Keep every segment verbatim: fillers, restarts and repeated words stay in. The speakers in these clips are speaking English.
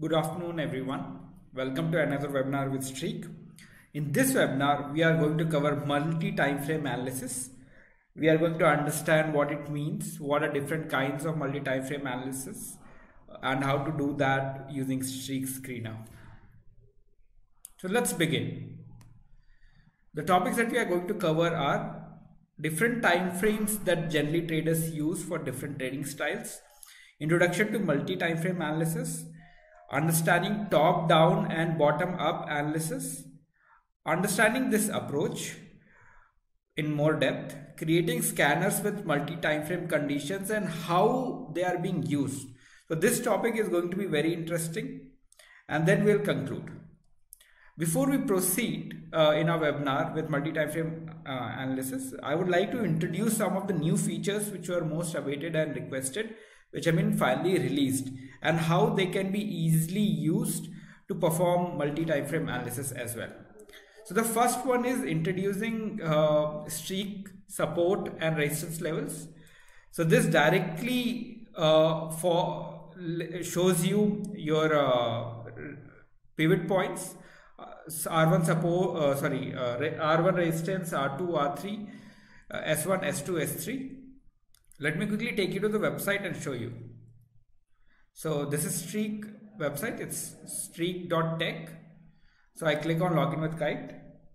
Good afternoon, everyone. Welcome to another webinar with Streak. In this webinar, we are going to cover multi-timeframe analysis. We are going to understand what it means, what are different kinds of multi-timeframe analysis, and how to do that using Streak Screener. So let's begin. The topics that we are going to cover are different time frames that generally traders use for different trading styles, introduction to multi-timeframe analysis, understanding top-down and bottom-up analysis, understanding this approach in more depth, creating scanners with multi-timeframe conditions and how they are being used. So this topic is going to be very interesting, and then we'll conclude. Before we proceed uh, in our webinar with multi-timeframe uh, analysis, I would like to introduce some of the new features which were most awaited and requested, which have been finally released, and how they can be easily used to perform multi-timeframe analysis as well. So the first one is introducing uh, streak support and resistance levels. So this directly uh, for shows you your uh, pivot points, uh, R one support, uh, sorry, uh, R one resistance, R two, R three, uh, S one, S two, S three. Let me quickly take you to the website and show you. So this is Streak website, it's streak dot tech. So I click on login with Kite.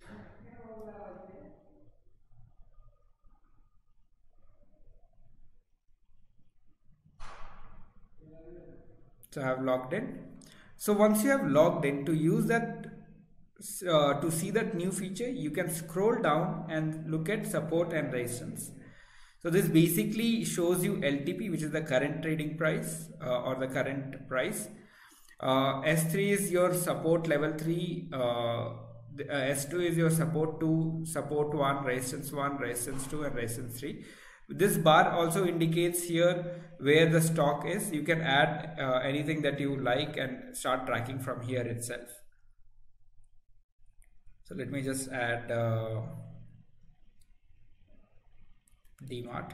So I have logged in. So once you have logged in, to use that, uh, to see that new feature, you can scroll down and look at support and resistance. So this basically shows you L T P, which is the current trading price uh, or the current price. Uh, S three is your support level three, uh, the, uh, S two is your support two, support one, resistance one, resistance two, and resistance three. This bar also indicates here where the stock is. You can add uh, anything that you like and start tracking from here itself. So let me just add uh, D-Mart.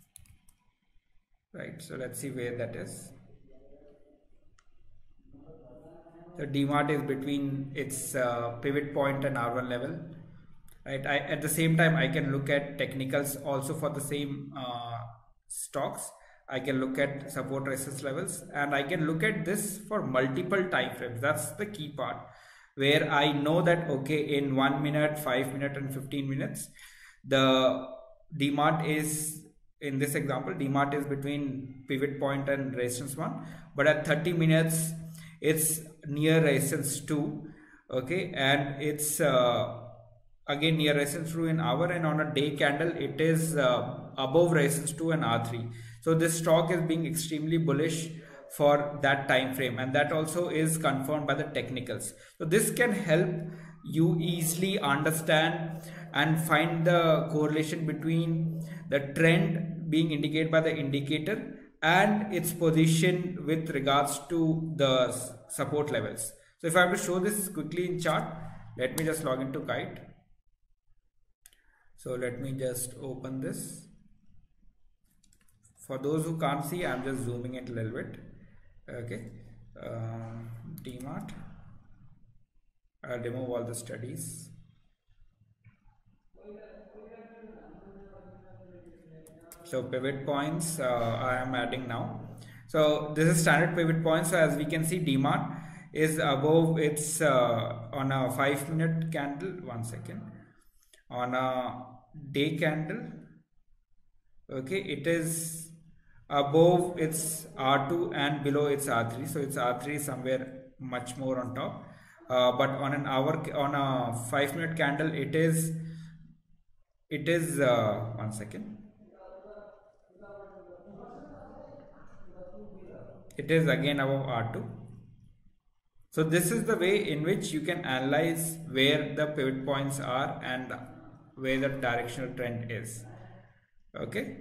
Right, so let's see where that is. So D-Mart is between its uh, pivot point and R one level. Right, I, at the same time, I can look at technicals also for the same uh, stocks. I can look at support resistance levels, and I can look at this for multiple time frames. That's the key part, where I know that okay, in one minute, five minutes, and fifteen minutes, the D-Mart is, in this example, D-Mart is between pivot point and resistance one, but at thirty minutes, it's near resistance two, okay, and it's uh, again near resistance two in hour, and on a day candle it is uh, above resistance two and R three. So this stock is being extremely bullish for that time frame, and that also is confirmed by the technicals. So this can help you easily understand and find the correlation between the trend being indicated by the indicator and its position with regards to the support levels. So if I have to show this quickly in chart, let me just log into Kite. So let me just open this. For those who can't see, I'm just zooming it a little bit. Okay, um, D-Mart. I'll remove all the studies. So pivot points uh, I am adding now. So this is standard pivot points. So as we can see, D-Mart is above its uh, on a five minute candle. One second. On a day candle, okay, it is above its R two and below its R three. So its R three is somewhere much more on top. Uh, but on an hour, on a five minute candle, it is it is uh, one second. It is again above R two. So this is the way in which you can analyze where the pivot points are and where the directional trend is. Okay.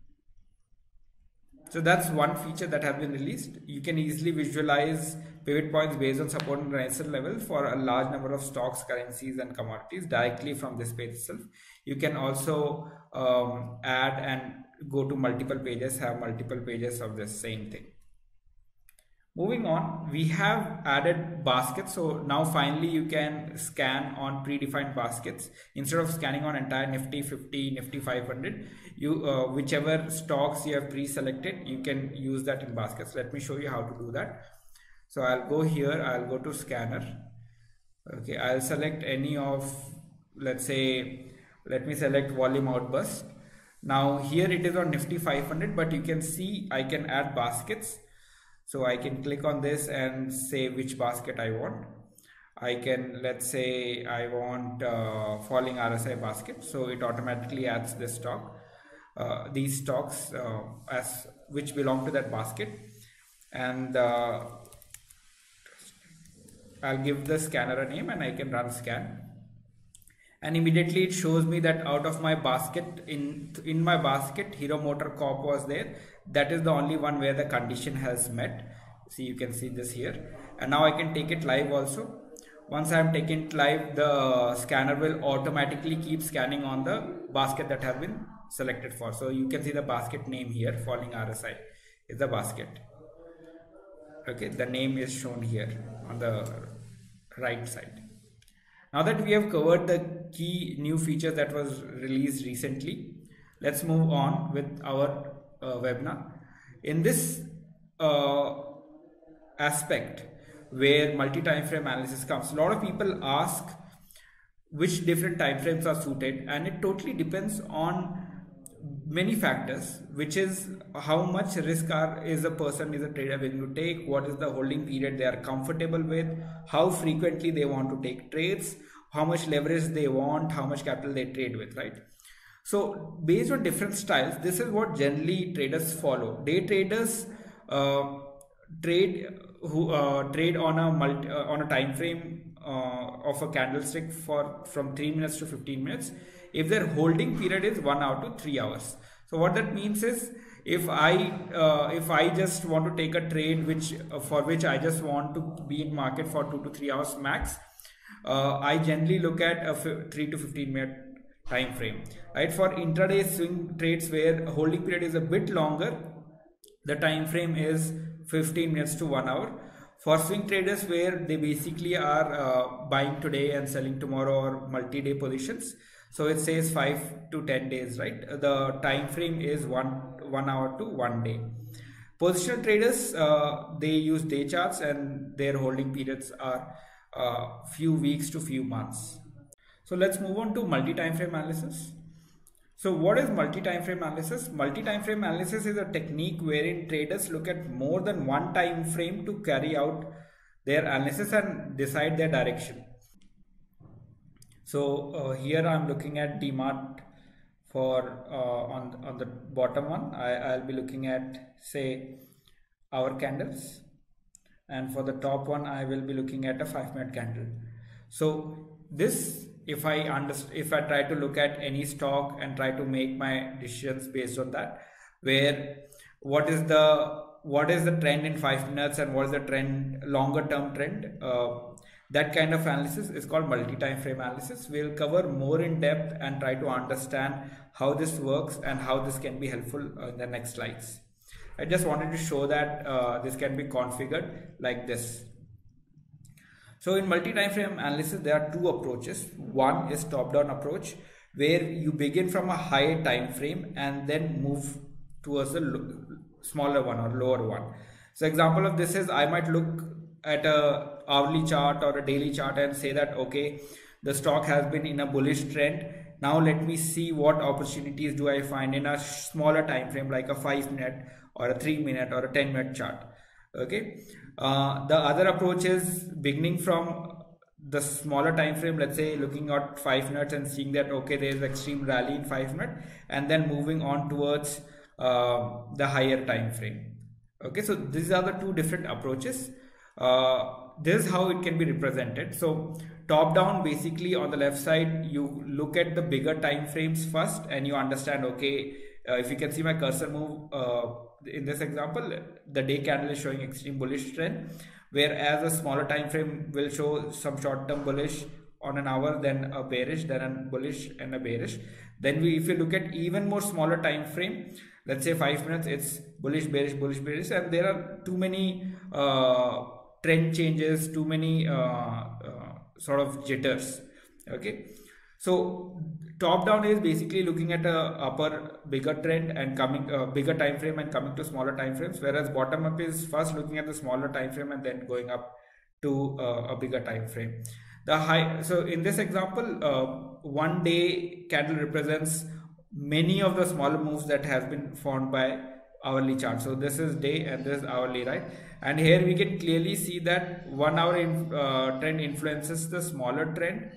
So that's one feature that has been released. You can easily visualize pivot points based on support and resistance level for a large number of stocks, currencies, and commodities directly from this page itself. You can also um, add and go to multiple pages, have multiple pages of the same thing. Moving on, we have added baskets. So now finally you can scan on predefined baskets instead of scanning on entire Nifty fifty, Nifty five hundred. You uh, whichever stocks you have pre-selected, you can use that in baskets. Let me show you how to do that. So I'll go here, I'll go to scanner. Okay, I'll select any of, let's say, let me select volume outburst. Now here it is on Nifty five hundred, but you can see I can add baskets. So I can click on this and say which basket I want. I can, let's say I want uh, falling R S I basket. So it automatically adds this stock, uh, these stocks uh, as which belong to that basket. And uh, I'll give the scanner a name and I can run scan. And immediately it shows me that out of my basket, in in my basket, Hero Motor Corp was there. That is the only one where the condition has met. See, you can see this here. And now I can take it live also. Once I am taking it live, the scanner will automatically keep scanning on the basket that have been selected for. So you can see the basket name here, falling R S I is the basket. Okay, the name is shown here on the right side. Now that we have covered the key new features that was released recently, let's move on with our uh, webinar. In this uh, aspect where multi-time frame analysis comes, a lot of people ask which different time frames are suited, and it totally depends on many factors, which is how much risk are is a person is a trader willing to take, what is the holding period they are comfortable with, how frequently they want to take trades, how much leverage they want, how much capital they trade with, right? So based on different styles, this is what generally traders follow. Day traders uh, trade who uh, trade on a multi uh, on a time frame uh, of a candlestick for from three minutes to fifteen minutes. If their holding period is one hour to three hours. So what that means is, if I uh, if I just want to take a trade which uh, for which I just want to be in market for two to three hours max, uh, I generally look at a three to fifteen minute time frame. Right, for intraday swing trades where holding period is a bit longer, the time frame is fifteen minutes to one hour. For swing traders where they basically are uh, buying today and selling tomorrow or multi-day positions, so it says five to ten days, right? The time frame is one one hour to one day. Positional traders, uh, they use day charts and their holding periods are uh, few weeks to few months. So let's move on to multi-time frame analysis. So what is multi-time frame analysis? Multi-time frame analysis is a technique wherein traders look at more than one time frame to carry out their analysis and decide their direction. So uh, here I'm looking at D MART for uh, on, on the bottom one. I, I'll be looking at, say, hour candles, and for the top one I will be looking at a five minute candle. So this, if I understand, if I try to look at any stock and try to make my decisions based on that, where what is the what is the trend in five minutes and what is the trend longer term trend, uh, that kind of analysis is called multi-time frame analysis. We'll cover more in depth and try to understand how this works and how this can be helpful in the next slides. I just wanted to show that uh, this can be configured like this. So in multi-time frame analysis, there are two approaches. One is top-down approach, where you begin from a higher time frame and then move towards a smaller one or lower one. So example of this is, I might look at a hourly chart or a daily chart and say that, okay, the stock has been in a bullish trend. Now let me see what opportunities do I find in a smaller time frame, like a five minute or a three minute or a ten minute chart. Okay. Uh, the other approach is beginning from the smaller time frame, let's say looking at five minutes and seeing that, okay, there is extreme rally in five minutes, and then moving on towards uh, the higher time frame. Okay, so these are the two different approaches. Uh, this is how it can be represented. So top down, basically on the left side, you look at the bigger time frames first and you understand, okay, uh, if you can see my cursor move, uh, in this example, the day candle is showing extreme bullish trend, whereas a smaller time frame will show some short term bullish on an hour, then a bearish, then a bullish and a bearish. Then we, if you look at even more smaller time frame, let's say five minutes, it's bullish, bearish, bullish, bearish, and there are too many uh, trend changes, too many uh, uh, sort of jitters. Okay, so top down is basically looking at a upper bigger trend and coming uh, bigger time frame and coming to smaller time frames, whereas bottom up is first looking at the smaller time frame and then going up to uh, a bigger time frame. The high, so in this example, uh, one day candle represents many of the smaller moves that has been formed by hourly chart. So this is day and this is hourly, right? And here we can clearly see that one hour in, uh, trend influences the smaller trend.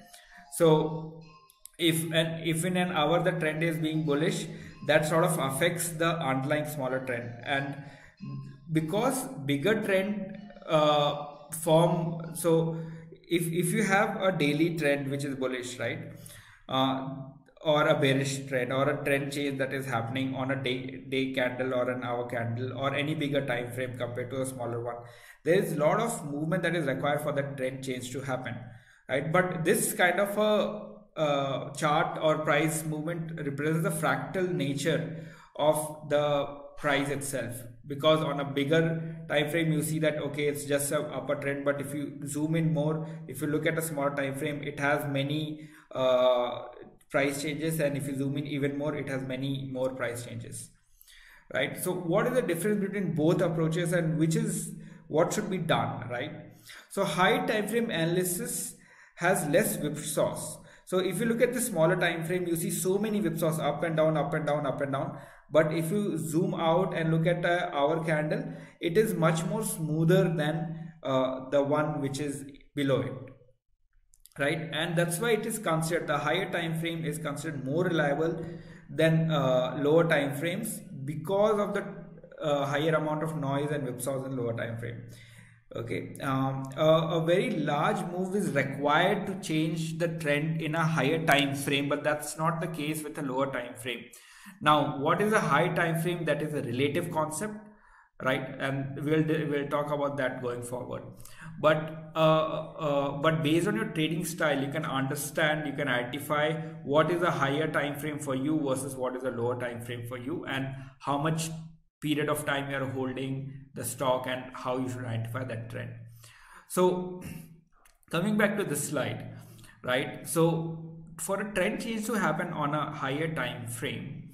So if an if in an hour the trend is being bullish, that sort of affects the underlying smaller trend. And because bigger trend uh, form, so if if you have a daily trend which is bullish, right, uh, or a bearish trend or a trend change that is happening on a day day candle or an hour candle or any bigger time frame compared to a smaller one, there is a lot of movement that is required for that trend change to happen, right? But this kind of a uh, chart or price movement represents the fractal nature of the price itself, because on a bigger time frame you see that okay, it's just a upper trend, but if you zoom in more, if you look at a smaller time frame, it has many uh, price changes, and if you zoom in even more, it has many more price changes, right? So what is the difference between both approaches and which is what should be done, right? So high time frame analysis has less whipsaws. So if you look at the smaller time frame, you see so many whipsaws up and down, up and down, up and down. But if you zoom out and look at uh, our candle, it is much more smoother than uh, the one which is below it, right? And that's why it is considered, the higher time frame is considered more reliable than uh, lower time frames because of the uh, higher amount of noise and whipsaws in lower time frame. Okay, um, uh, a very large move is required to change the trend in a higher time frame, but that's not the case with a lower time frame. Now, what is a high time frame? That is a relative concept, right? And we'll we'll talk about that going forward. But uh, uh, but based on your trading style, you can understand, you can identify what is a higher time frame for you versus what is a lower time frame for you, and how much period of time you are holding the stock and how you should identify that trend. So coming back to this slide, right? So for a trend change to happen on a higher time frame,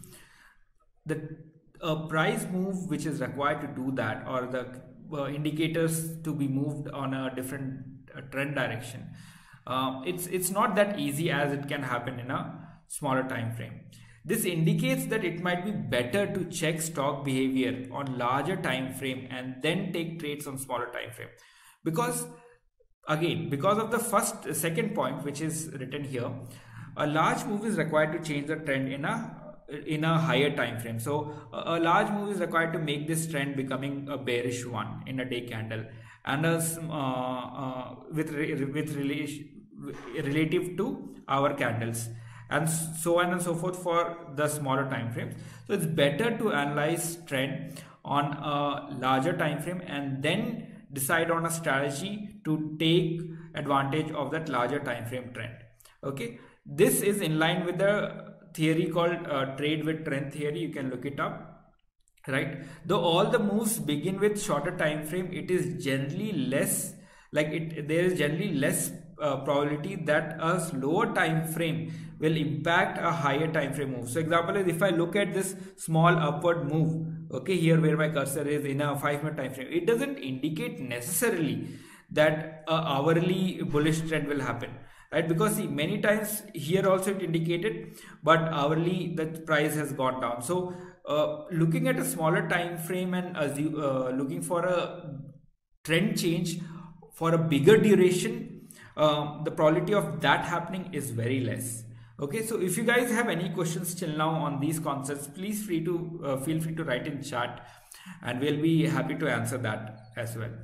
the uh, price move which is required to do that, or the uh, indicators to be moved on a different uh, trend direction, uh, it's it's not that easy as it can happen in a smaller time frame. This indicates that it might be better to check stock behavior on larger time frame and then take trades on smaller time frame, because again, because of the first second point which is written here, a large move is required to change the trend in a in a higher time frame. So a, a large move is required to make this trend becoming a bearish one in a day candle, and a, uh, uh, with with relation relative to our candles, and so on and so forth for the smaller time frames. So it's better to analyze trend on a larger time frame and then decide on a strategy to take advantage of that larger time frame trend. Okay, this is in line with the theory called uh, trade with trend theory. You can look it up, right? Though all the moves begin with shorter time frame, it is generally less like it there is generally less uh, probability that a lower time frame will impact a higher time frame move. So example is, if I look at this small upward move, okay, here where my cursor is in a five minute time frame, it doesn't indicate necessarily that a hourly bullish trend will happen, right? Because see, many times here also it indicated, but hourly the price has gone down. So uh, looking at a smaller time frame and assume, uh, looking for a trend change for a bigger duration, uh, the probability of that happening is very less. Okay, so if you guys have any questions till now on these concepts, please free to uh, feel free to write in chat, and we'll be happy to answer that as well.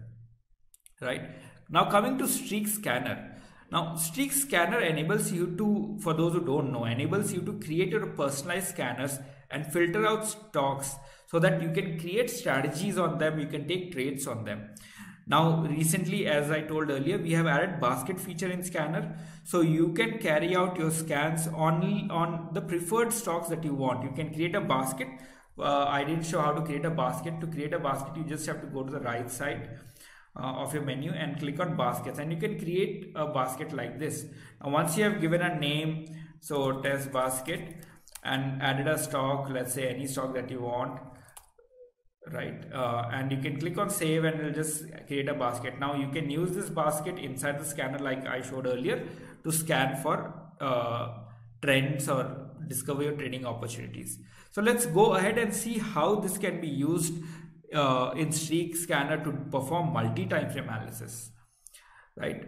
Right now, coming to Streak Scanner. Now, Streak Scanner enables you to, for those who don't know, enables you to create your personalized scanners and filter out stocks so that you can create strategies on them, you can take trades on them. Now recently, as I told earlier, we have added basket feature in scanner, so you can carry out your scans only on the preferred stocks that you want. You can create a basket. uh, I didn't show how to create a basket. To create a basket, you just have to go to the right side uh, of your menu and click on baskets, and you can create a basket like this. Now once you have given a name, so test basket, and added a stock, let's say any stock that you want, right, uh, and you can click on save and it'll just create a basket. Now you can use this basket inside the scanner like I showed earlier to scan for uh, trends or discover your trading opportunities. So let's go ahead and see how this can be used uh, in Streak Scanner to perform multi-time frame analysis, right?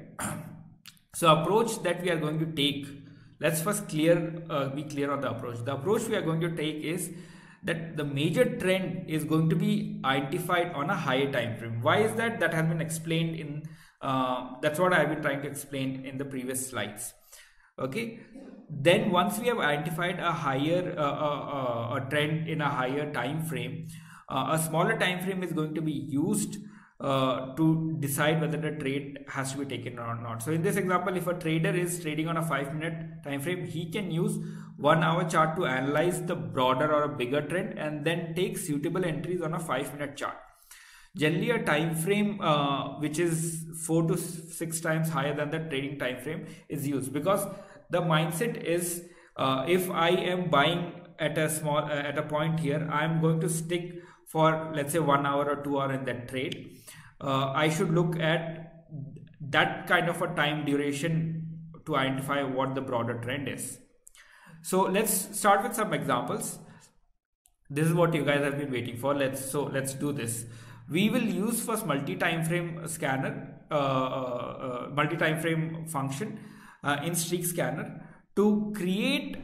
So approach that we are going to take, let's first clear uh, be clear on the approach. The approach we are going to take is that the major trend is going to be identified on a higher time frame. Why is that? That has been explained in uh, that's what I've been trying to explain in the previous slides. Okay, then once we have identified a higher uh, uh, uh, a trend in a higher time frame, uh, a smaller time frame is going to be used uh, to decide whether the trade has to be taken or not. So in this example, if a trader is trading on a five minute time frame, he can use one hour chart to analyze the broader or a bigger trend and then take suitable entries on a five minute chart. Generally, a time frame uh, which is four to six times higher than the trading time frame is used, because the mindset is uh, if I am buying at a small uh, at a point here, I am going to stick for, let's say, one hour or two hour in that trade. uh, I should look at that kind of a time duration to identify what the broader trend is. So let's start with some examples. This is what you guys have been waiting for. Let's so let's do this. We will use first multi-time frame scanner, uh, uh, uh, multi-time frame function uh, in Streak Scanner to create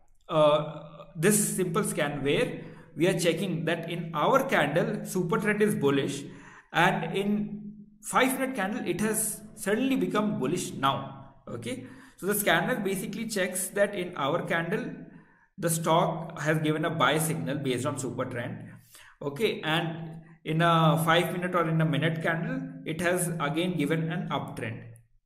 uh, this simple scan where we are checking that in our candle super trend is bullish, and in five minute candle it has suddenly become bullish now. Okay, so the scanner basically checks that in our candle the stock has given a buy signal based on super trend. Okay, and in a five minute or in a minute candle it has again given an uptrend.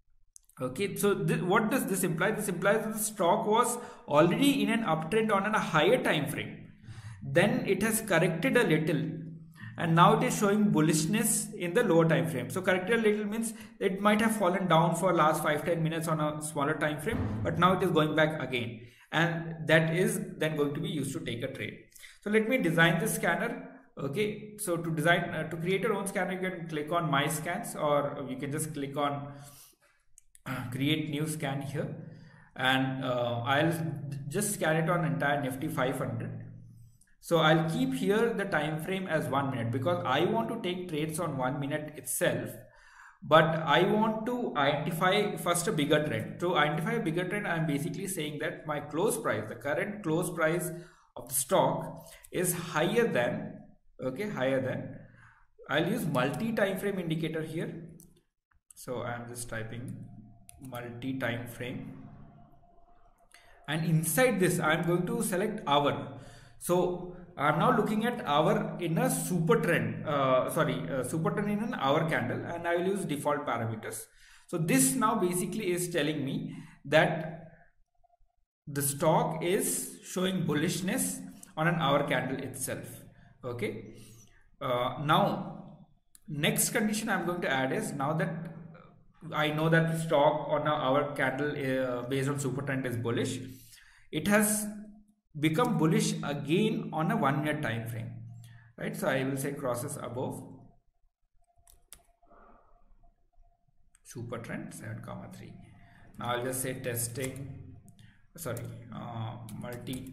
Okay, so what does this imply? This implies that the stock was already in an uptrend on a higher time frame, then it has corrected a little and now it is showing bullishness in the lower time frame. So corrected a little means it might have fallen down for last five to ten minutes on a smaller time frame, but now it is going back again, and that is then going to be used to take a trade. So let me design this scanner. Okay, so to design uh, to create your own scanner, you can click on my scans, or you can just click on uh, create new scan here, and uh, I'll just scan it on entire Nifty five hundred. So I'll keep here the time frame as one minute because I want to take trades on one minute itself, but I want to identify first a bigger trend. To identify a bigger trend, I'm basically saying that my close price, the current close price of the stock is higher than, okay, higher than, I'll use multi-time frame indicator here. So I'm just typing multi-time frame, and inside this I'm going to select hour. So I'm now looking at hour in a super trend, uh, sorry, uh, super trend in an hour candle, and I will use default parameters. So this now basically is telling me that the stock is showing bullishness on an hour candle itself. Okay, uh, now next condition I'm going to add is, now that I know that the stock on an hour candle uh, based on super trend is bullish, it has become bullish again on a one minute time frame, right? So I will say crosses above super trend seven comma three. Now I'll just say testing, sorry, uh, multi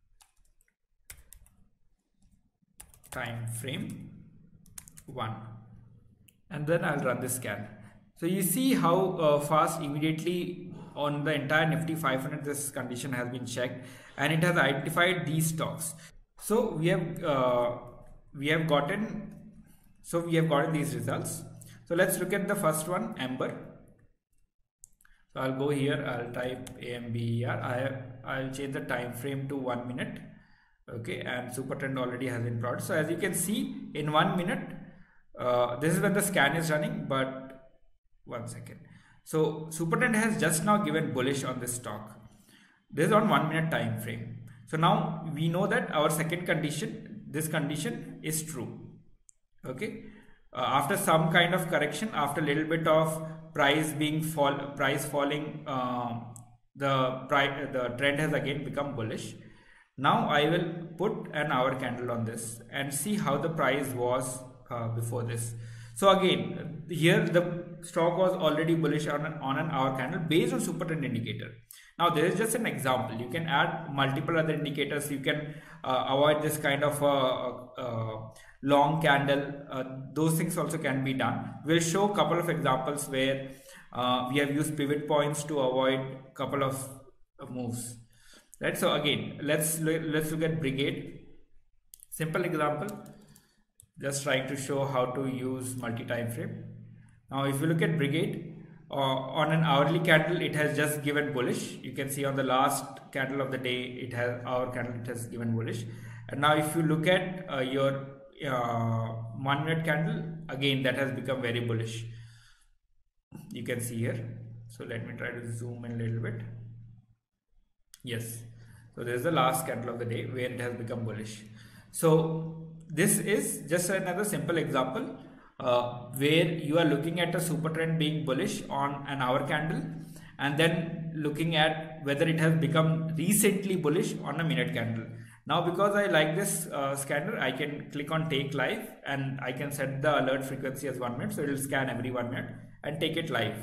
time frame one, and then I'll run this scan. So you see how uh, fast immediately on the entire Nifty five hundred this condition has been checked and it has identified these stocks. So we have uh, we have gotten so we have gotten these results. So let's look at the first one, Amber. So I'll go here, I'll type A M B E R. I have, I'll change the time frame to one minute. Okay, and super trend already has been plotted. So as you can see, in one minute Uh, this is when the scan is running, but one second. So super trend has just now given bullish on this stock. This is on one minute time frame. So now we know that our second condition, this condition is true. Okay. Uh, after some kind of correction, after a little bit of price being fall, price falling, uh, the price, the trend has again become bullish. Now I will put an hour candle on this and see how the price was uh, before this. So again, here the stock was already bullish on an, on an hour candle based on super trend indicator. Now there is just an example. You can add multiple other indicators. You can uh, avoid this kind of uh, uh, long candle. Uh, those things also can be done. We'll show a couple of examples where uh, we have used pivot points to avoid a couple of uh, moves. Right. So again, let's look, let's look at Brigade. Simple example. Just trying to show how to use multi-time frame. Now, if you look at Brigade, uh, on an hourly candle, it has just given bullish. You can see on the last candle of the day, it has hour candle, it has given bullish. And now, if you look at uh, your uh, one minute candle, again, that has become very bullish. You can see here. So let me try to zoom in a little bit. Yes. So this is the last candle of the day where it has become bullish. So this is just another simple example uh, where you are looking at a super trend being bullish on an hour candle and then looking at whether it has become recently bullish on a minute candle. Now, because I like this uh, scanner, I can click on take live and I can set the alert frequency as one minute. So it will scan every one minute and take it live.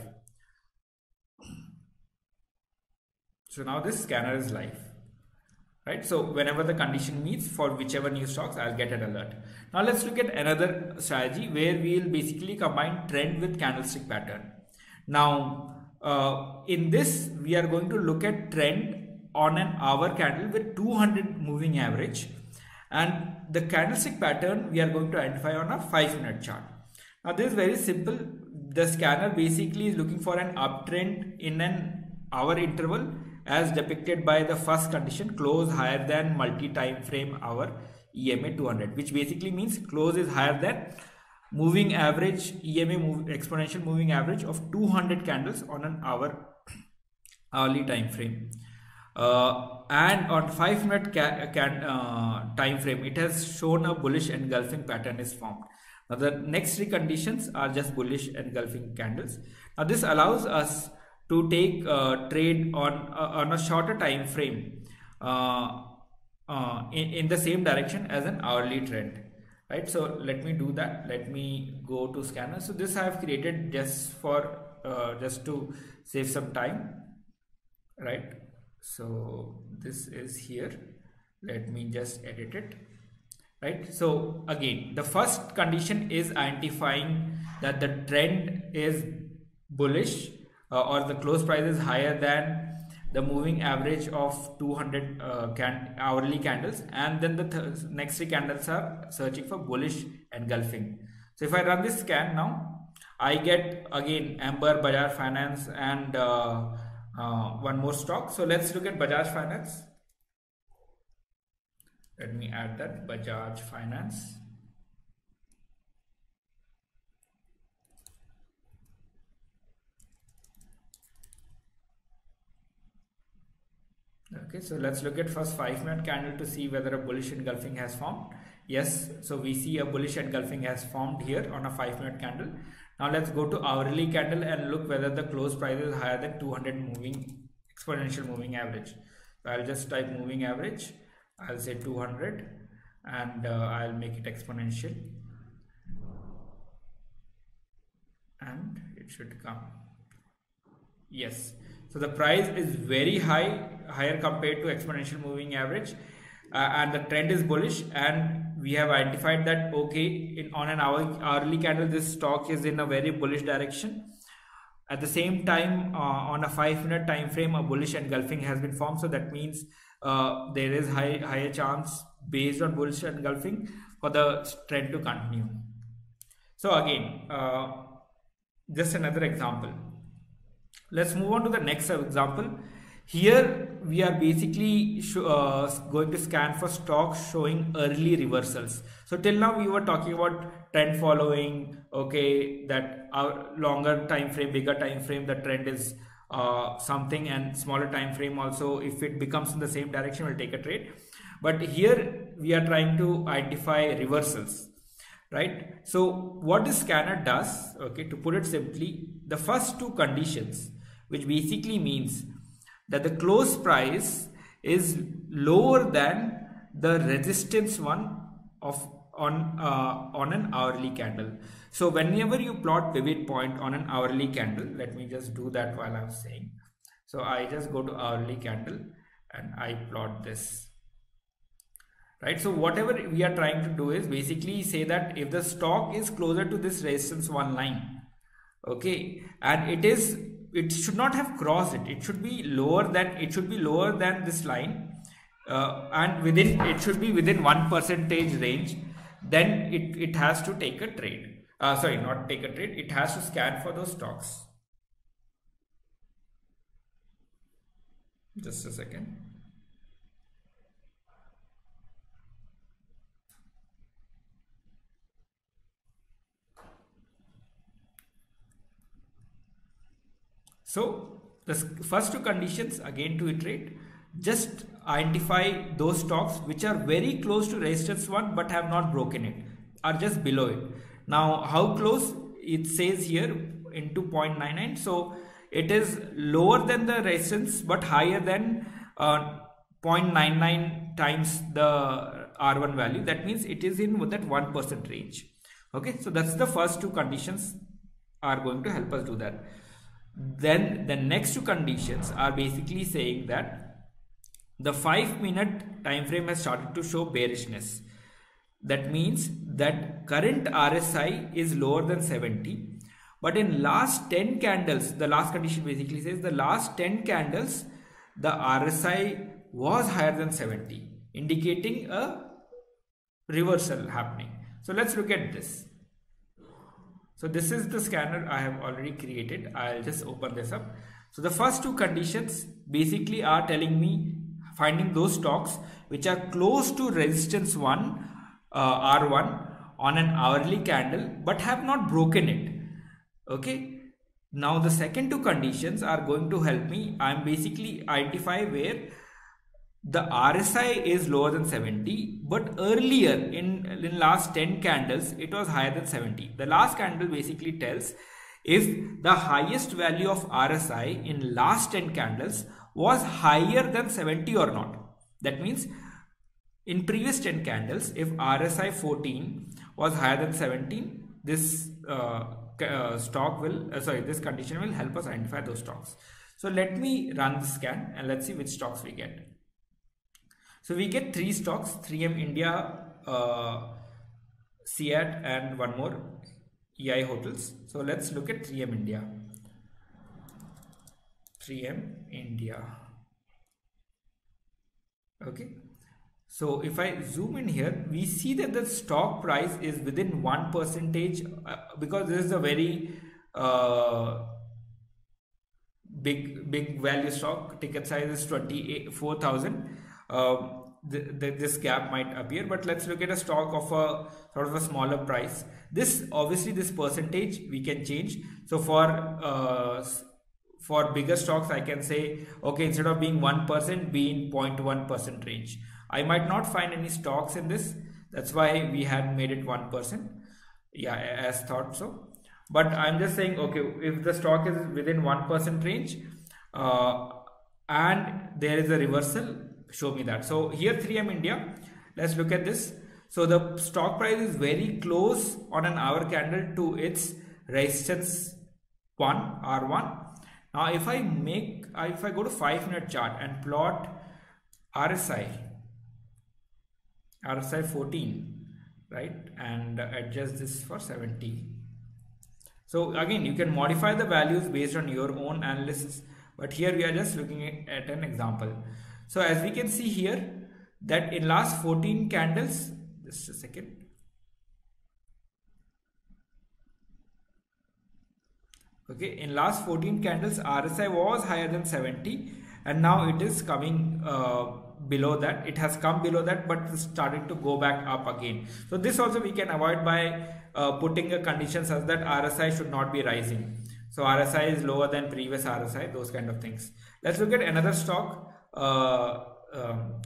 So now this scanner is live. Right, so whenever the condition meets for whichever new stocks, I'll get an alert. Now let's look at another strategy where we'll basically combine trend with candlestick pattern. Now uh, in this, we are going to look at trend on an hour candle with two hundred moving average, and the candlestick pattern we are going to identify on a five minute chart. Now this is very simple. The scanner basically is looking for an uptrend in an hour interval, as depicted by the first condition, close higher than multi-time frame hour E M A two hundred, which basically means close is higher than moving average E M A move, exponential moving average of two hundred candles on an hour hourly time frame. Uh, and on five minute can, can, uh, time frame, it has shown a bullish engulfing pattern is formed. Now the next three conditions are just bullish engulfing candles. Now this allows us to take uh, trade on uh, on a shorter time frame uh, uh, in, in the same direction as an hourly trend, right? So let me do that. Let me go to scanner. So this I have created just for uh, just to save some time, right? So this is here. Let me just edit it, right? So again, the first condition is identifying that the trend is bullish Uh, or the close price is higher than the moving average of two hundred uh, can hourly candles, and then the th next three candles are searching for bullish engulfing. So if I run this scan now, I get again Amber, Bajaj Finance, and uh, uh, one more stock. So let's look at Bajaj Finance. Let me add that Bajaj Finance. Okay, so let's look at first five minute candle to see whether a bullish engulfing has formed. Yes, so we see a bullish engulfing has formed here on a five minute candle. Now let's go to hourly candle and look whether the close price is higher than two hundred moving exponential moving average. So I'll just type moving average. I'll say two hundred and uh, I'll make it exponential, and it should come. Yes. So the price is very high, higher compared to exponential moving average, uh, and the trend is bullish, and we have identified that okay, in on an hour, hourly candle this stock is in a very bullish direction. At the same time, uh, on a five minute time frame, a bullish engulfing has been formed. So that means uh, there is high higher chance based on bullish engulfing for the trend to continue. So again, uh, just another example. Let's move on to the next example. Here we are basically uh, going to scan for stocks showing early reversals. So till now we were talking about trend following, okay, that our longer time frame, bigger time frame, the trend is uh, something, and smaller time frame also, if it becomes in the same direction, we'll take a trade. But here we are trying to identify reversals, right? So what this scanner does, okay, to put it simply, the first two conditions, which basically means that the close price is lower than the resistance one of on uh, on an hourly candle. So whenever you plot pivot point on an hourly candle, let me just do that while I'm saying. So I just go to hourly candle and I plot this, right? So whatever we are trying to do is basically say that if the stock is closer to this resistance one line, okay, and it is it should not have crossed it, it should be lower than it should be lower than this line, uh, and within it should be within one percentage range, then it, it has to take a trade, uh, sorry not take a trade, it has to scan for those stocks. Just a second. So the first two conditions, again to iterate, just identify those stocks which are very close to resistance one but have not broken it, are just below it. Now how close? It says here into zero point nine nine, so it is lower than the resistance but higher than uh, zero point nine nine times the R one value. That means it is in that one percent range. Okay, so that's the first two conditions are going to help us do that. Then the next two conditions are basically saying that the five minute time frame has started to show bearishness. That means that current R S I is lower than seventy, but in last ten candles, the last condition basically says the last ten candles the R S I was higher than seventy, indicating a reversal happening. So let's look at this. So this is the scanner I have already created. I'll just open this up. So the first two conditions basically are telling me finding those stocks which are close to resistance one, uh, R one on an hourly candle but have not broken it. Okay. Now the second two conditions are going to help me. I'm basically identify where the R S I is lower than seventy, but earlier in, in last ten candles, it was higher than seventy. The last candle basically tells if the highest value of R S I in last ten candles was higher than seventy or not. That means in previous ten candles, if R S I fourteen was higher than seventeen, this uh, uh, stock will, uh, sorry, this condition will help us identify those stocks. So let me run the scan and let's see which stocks we get. So we get three stocks, three M India, uh, C A T and one more, E I Hotels. So let's look at three M India. three M India. Okay. So if I zoom in here, we see that the stock price is within one percentage uh, because this is a very uh, big, big value stock. Ticket size is twenty-four thousand. Uh, the, the, this gap might appear, but let's look at a stock of a sort of a smaller price. This obviously this percentage we can change. So for uh, for bigger stocks, I can say okay, instead of being one percent, be in zero point one percent range. I might not find any stocks in this. That's why we had made it one percent. Yeah, as thought so. But I'm just saying okay, if the stock is within one percent range uh, and there is a reversal, show me that. So here three M India, let's look at this. So the stock price is very close on an hour candle to its resistance one, R one. Now if I make, if I go to five minute chart and plot R S I, R S I fourteen, right, and adjust this for seventy. So again, you can modify the values based on your own analysis, but here we are just looking at an example. So as we can see here that in last fourteen candles, just a second. Okay, in last fourteen candles, R S I was higher than seventy and now it is coming uh, below that. It has come below that, but it's starting to go back up again. So this also we can avoid by uh, putting a condition such that R S I should not be rising. So R S I is lower than previous R S I, those kind of things. Let's look at another stock, uh, um,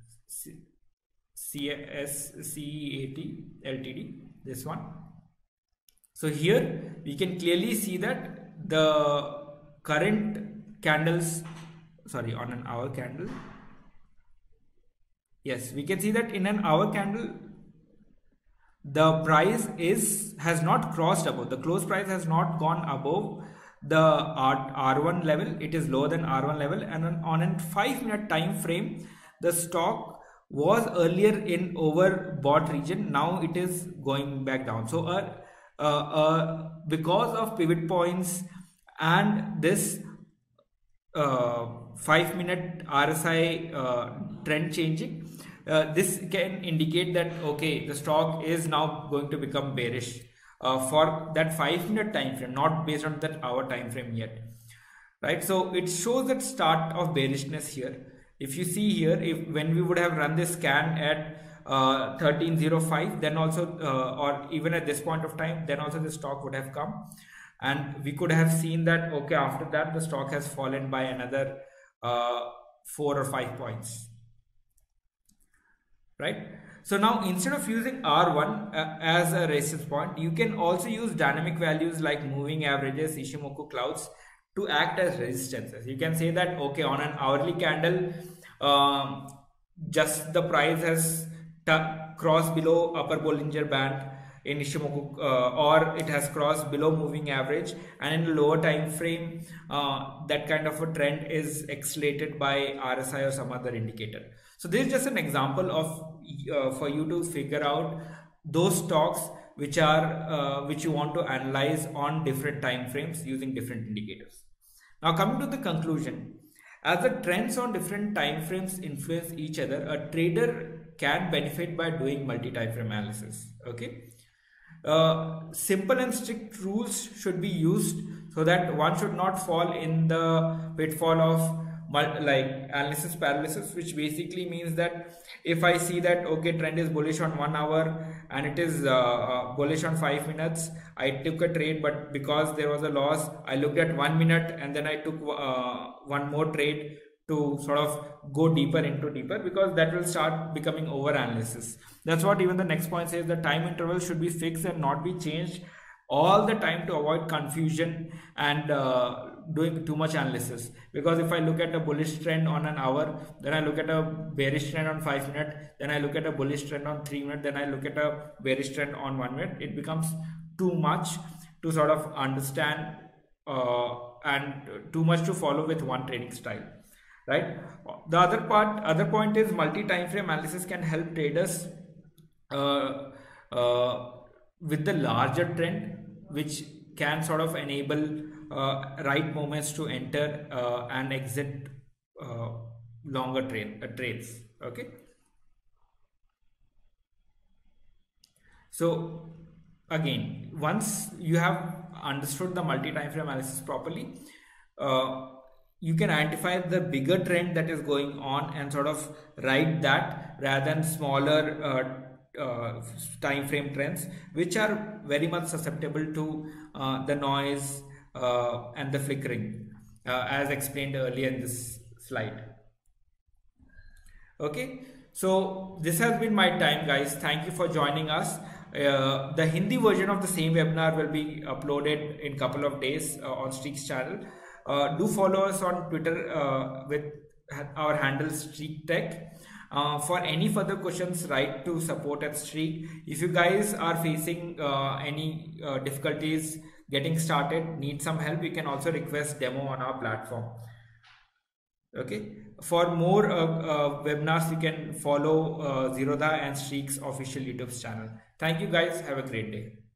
C S C E A T L T D, this one. So here we can clearly see that the current candles, sorry, on an hour candle, yes, we can see that in an hour candle the price is has not crossed above, the close price has not gone above the R one level. It is lower than R one level, and on, on a five minute time frame the stock was earlier in overbought region, now it is going back down. So uh, uh, uh, because of pivot points and this uh, five minute R S I uh, trend changing, uh, this can indicate that okay, the stock is now going to become bearish uh, for that five minute time frame, not based on that hour time frame yet, right? So it shows that start of bearishness here. If you see here, if when we would have run this scan at uh, thirteen oh five, then also uh, or even at this point of time, then also the stock would have come, and we could have seen that okay, after that the stock has fallen by another uh, four or five points, right? So now instead of using R one uh, as a resistance point, you can also use dynamic values like moving averages, Ishimoku clouds, to act as resistances. You can say that okay, on an hourly candle um, just the price has crossed below upper Bollinger Band in Ishimoku uh, or it has crossed below moving average, and in a lower time frame uh, that kind of a trend is accelerated by R S I or some other indicator. So this is just an example of uh, for you to figure out those stocks which are uh, which you want to analyze on different time frames using different indicators. Now coming to the conclusion, as the trends on different time frames influence each other, a trader can benefit by doing multi-time frame analysis. Okay, uh, simple and strict rules should be used so that one should not fall in the pitfall of like analysis paralysis, which basically means that if I see that okay, trend is bullish on one hour and it is uh, uh, bullish on five minutes, I took a trade, but because there was a loss, I looked at one minute and then I took uh, one more trade to sort of go deeper into deeper, because that will start becoming over analysis. That's what even the next point says, the time interval should be fixed and not be changed all the time to avoid confusion and uh, doing too much analysis. Because if I look at a bullish trend on an hour, then I look at a bearish trend on five minutes, then I look at a bullish trend on three minutes, then I look at a bearish trend on one minute, it becomes too much to sort of understand uh, and too much to follow with one trading style, right? The other part, other point is multi-time frame analysis can help traders uh, uh, with the larger trend, which can sort of enable uh, right moments to enter uh, and exit uh, longer trade, uh, trades. Okay, so again, once you have understood the multi-time frame analysis properly, uh, you can identify the bigger trend that is going on and sort of write that rather than smaller uh, Uh, time frame trends, which are very much susceptible to uh, the noise uh, and the flickering uh, as explained earlier in this slide. Okay, so this has been my time, guys. Thank you for joining us. Uh, the Hindi version of the same webinar will be uploaded in a couple of days uh, on Streak's channel. Uh, do follow us on Twitter uh, with our handle Streak Tech. Uh, for any further questions, write to support at Streak. If you guys are facing uh, any uh, difficulties getting started, need some help, you can also request demo on our platform. Okay, for more uh, uh, webinars, you can follow uh, Zerodha and Streak's official YouTube channel. Thank you guys, have a great day.